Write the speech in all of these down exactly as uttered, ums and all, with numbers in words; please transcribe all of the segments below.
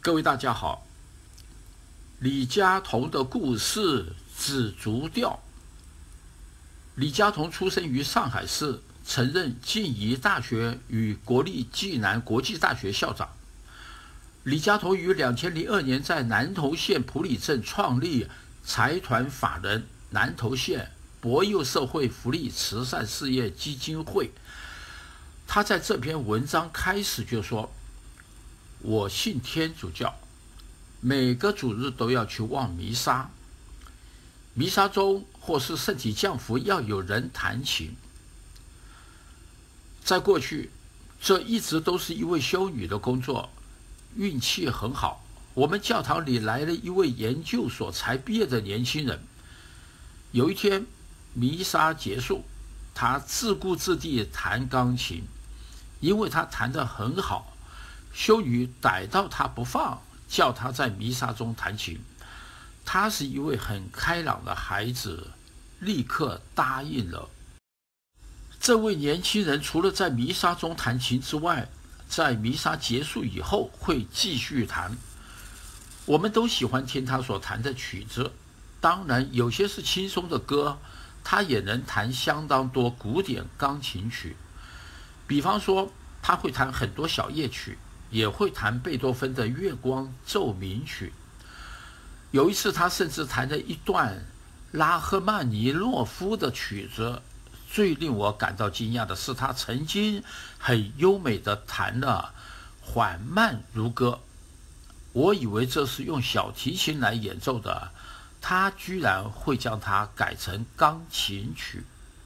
各位大家好，李嘉彤的故事紫竹调。李嘉彤出生于上海市，曾任静宜大学与国立暨南国际大学校长。李嘉彤于两千零二年在南投县埔里镇创立财团法人南投县博幼社会福利慈善事业基金会。他在这篇文章开始就说：我信天主教，每个主日都要去望弥撒。弥撒中或是圣体降福要有人弹琴。在过去，这一直都是一位修女的工作。运气很好，我们教堂里来了一位研究所才毕业的年轻人。有一天，弥撒结束，他自顾自地弹钢琴，因为他弹得很好。修女逮到他不放，叫他在弥撒中弹琴。他是一位很开朗的孩子，立刻答应了。这位年轻人除了在弥撒中弹琴之外，在弥撒结束以后会继续弹。我们都喜欢听他所弹的曲子，当然有些是轻松的歌，他也能弹相当多古典钢琴曲。比方说，他会弹很多小夜曲，也会弹贝多芬的《月光奏鸣曲》。有一次，他甚至弹了一段拉赫曼尼诺夫的曲子。最令我感到惊讶的是，他曾经很优美地弹了缓慢如歌。我以为这是用小提琴来演奏的，他居然会将它改成钢琴曲。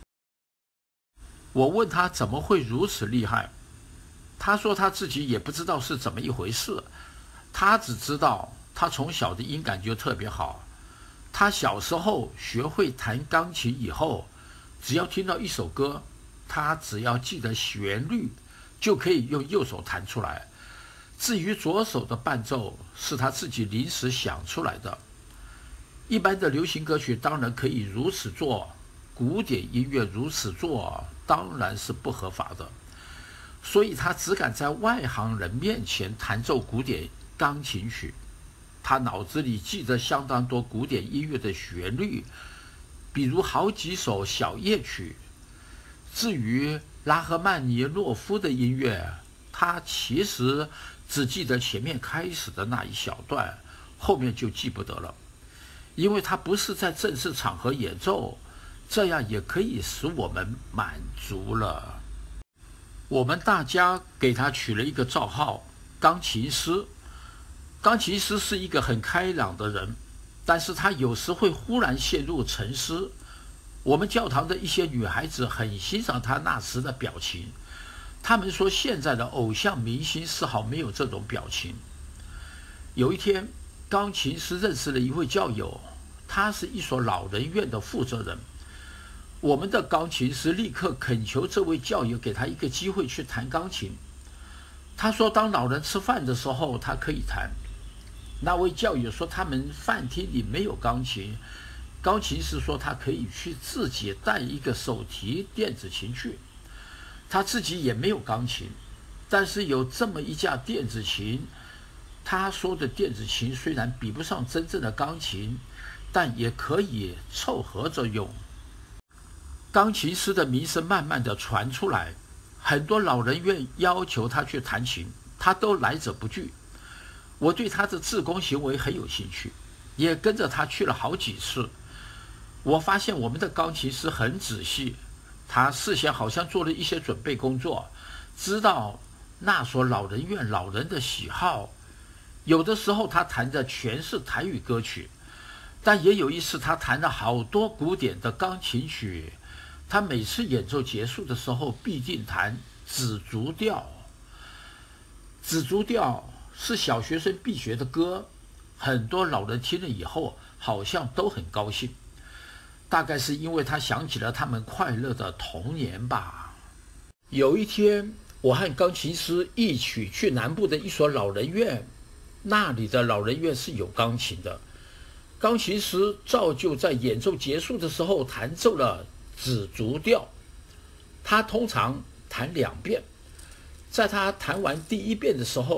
我问他怎么会如此厉害，他说他自己也不知道是怎么一回事，他只知道他从小的音感就特别好。他小时候学会弹钢琴以后，只要听到一首歌，他只要记得旋律，就可以用右手弹出来。至于左手的伴奏，是他自己临时想出来的。一般的流行歌曲当然可以如此做，古典音乐如此做，当然是不合法的。所以他只敢在外行人面前弹奏古典钢琴曲。他脑子里记得相当多古典音乐的旋律，比如好几首小夜曲。至于拉赫曼尼诺夫的音乐，他其实只记得前面开始的那一小段，后面就记不得了，因为他不是在正式场合演奏，这样也可以使我们满足了。我们大家给他取了一个绰号——钢琴师。钢琴师是一个很开朗的人，但是他有时会忽然陷入沉思。我们教堂的一些女孩子很欣赏他那时的表情，她们说现在的偶像明星丝毫没有这种表情。有一天，钢琴师认识了一位教友，他是一所老人院的负责人。我们的钢琴师立刻恳求这位教友给他一个机会去弹钢琴。他说当老人吃饭的时候他可以弹。那位教友说他们饭厅里没有钢琴，钢琴师说他可以去自己带一个手提电子琴去。他自己也没有钢琴，但是有这么一架电子琴。他说的电子琴虽然比不上真正的钢琴，但也可以凑合着用。钢琴师的名声慢慢的传出来，很多老人院要求他去弹琴，他都来者不拒。我对他的志工行为很有兴趣，也跟着他去了好几次。我发现我们的钢琴师很仔细，他事先好像做了一些准备工作，知道那所老人院老人的喜好。有的时候他弹的全是台语歌曲，但也有一次他弹了好多古典的钢琴曲。他每次演奏结束的时候必定弹紫竹调。紫竹调是小学生必学的歌，很多老人听了以后好像都很高兴，大概是因为他想起了他们快乐的童年吧。有一天，我和钢琴师一起去南部的一所老人院，那里的老人院是有钢琴的。钢琴师照旧在演奏结束的时候弹奏了紫竹调，他通常弹两遍。在他弹完第一遍的时候，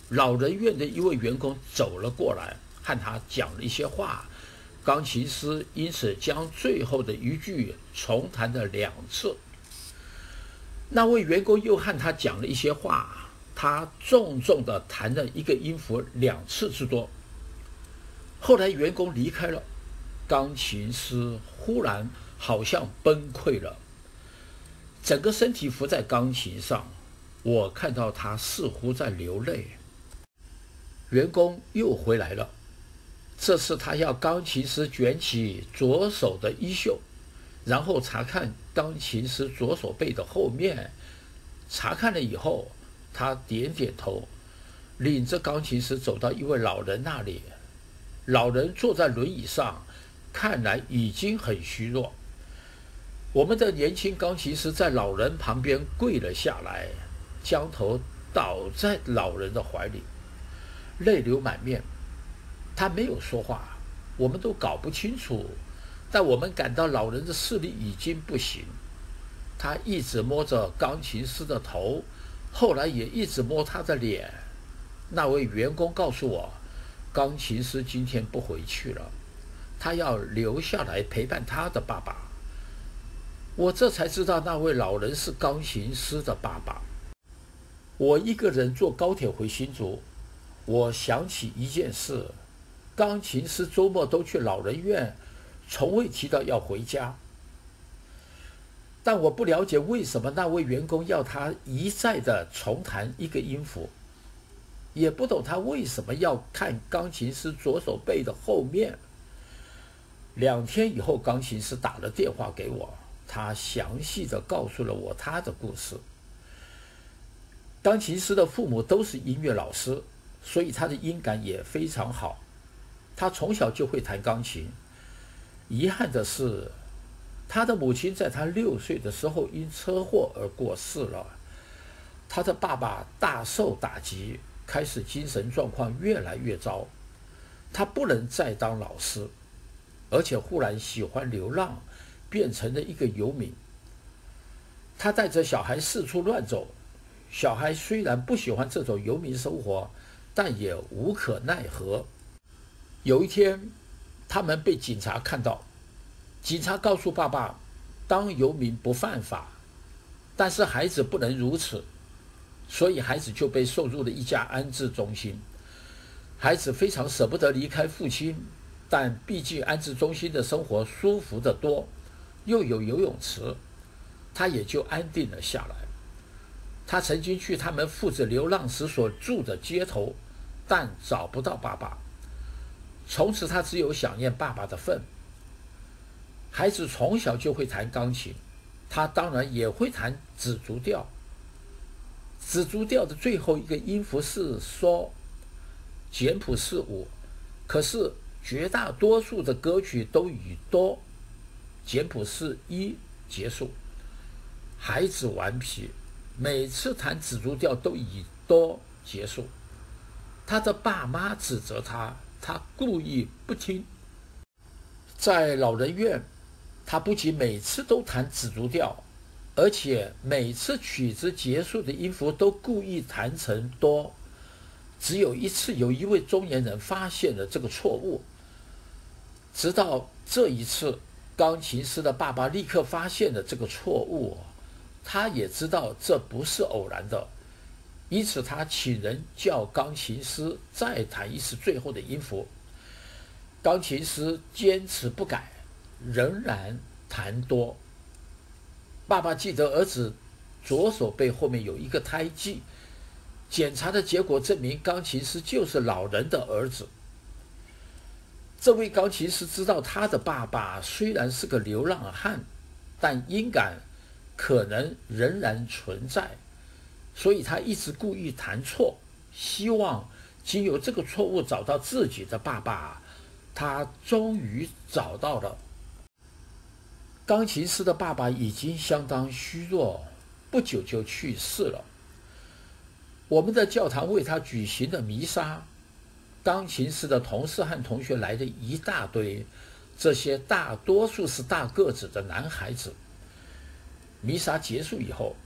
老人院的一位员工走了过来，和他讲了一些话。钢琴师因此将最后的一句重弹了两次。那位员工又和他讲了一些话，他重重地弹了一个音符两次之多。后来员工离开了，钢琴师忽然好像崩溃了，整个身体伏在钢琴上，我看到他似乎在流泪。员工又回来了，这次他要钢琴师卷起左手的衣袖，然后查看钢琴师左手背的后面。查看了以后，他点点头，领着钢琴师走到一位老人那里。老人坐在轮椅上，看来已经很虚弱。我们的年轻钢琴师在老人旁边跪了下来，将头倒在老人的怀里，泪流满面。他没有说话，我们都搞不清楚，但我们感到老人的视力已经不行。他一直摸着钢琴师的头，后来也一直摸他的脸。那位员工告诉我，钢琴师今天不回去了，他要留下来陪伴他的爸爸。我这才知道那位老人是钢琴师的爸爸。我一个人坐高铁回新竹，我想起一件事，钢琴师周末都去老人院，从未提到要回家。但我不了解为什么那位员工要他一再的重弹一个音符，也不懂他为什么要看钢琴师左手背的后面。两天以后，钢琴师打了电话给我，他详细的告诉了我他的故事。钢琴师的父母都是音乐老师，所以他的音感也非常好。他从小就会弹钢琴。遗憾的是，他的母亲在他六岁的时候因车祸而过世了。他的爸爸大受打击，开始精神状况越来越糟。他不能再当老师，而且忽然喜欢流浪，变成了一个游民。他带着小孩四处乱走，小孩虽然不喜欢这种游民生活，但也无可奈何。有一天，他们被警察看到，警察告诉爸爸，当游民不犯法，但是孩子不能如此，所以孩子就被送入了一家安置中心。孩子非常舍不得离开父亲，但毕竟安置中心的生活舒服得多，又有游泳池，他也就安定了下来。他曾经去他们父子流浪时所住的街头，但找不到爸爸。从此他只有想念爸爸的份。孩子从小就会弹钢琴，他当然也会弹紫竹调。紫竹调的最后一个音符是嗦，简谱是五，可是绝大多数的歌曲都以哆，简谱是一结束。孩子顽皮，每次弹紫竹调都以哆结束。他的爸妈指责他，他故意不听。在老人院，他不仅每次都弹紫竹调，而且每次曲子结束的音符都故意弹成哆。只有一次，有一位中年人发现了这个错误。直到这一次，钢琴师的爸爸立刻发现了这个错误，他也知道这不是偶然的，因此他请人叫钢琴师再弹一次最后的音符。钢琴师坚持不改，仍然弹哆。爸爸记得儿子左手背后面有一个胎记，检查的结果证明钢琴师就是老人的儿子。这位钢琴师知道他的爸爸虽然是个流浪汉，但音感可能仍然存在，所以他一直故意弹错，希望经由这个错误找到自己的爸爸。他终于找到了。钢琴师的爸爸已经相当虚弱，不久就去世了。我们的教堂为他举行了弥撒，钢琴师的同事和同学来了一大堆，这些大多数是大个子的男孩子。弥撒结束以后，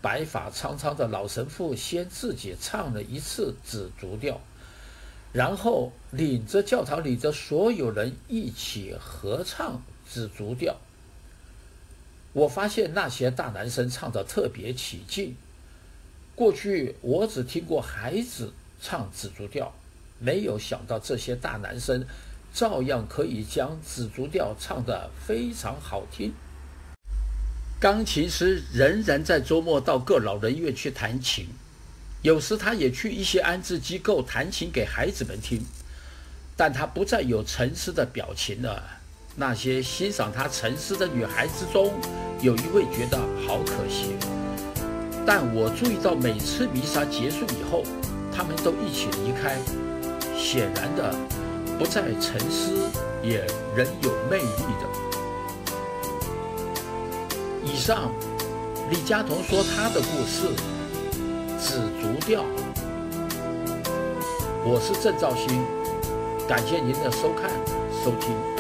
白发苍苍的老神父先自己唱了一次紫竹调，然后领着教堂里的所有人一起合唱紫竹调。我发现那些大男生唱得特别起劲。过去我只听过孩子唱紫竹调，没有想到这些大男生照样可以将紫竹调唱得非常好听。钢琴师仍然在周末到各老人院去弹琴，有时他也去一些安置机构弹琴给孩子们听，但他不再有沉思的表情了。那些欣赏他沉思的女孩子中，有一位觉得好可惜，但我注意到每次弥撒结束以后，他们都一起离开，显然的不再沉思，也仍有魅力的。以上，李嘉彤说他的故事《紫竹调》。我是郑兆兴，感谢您的收看收听。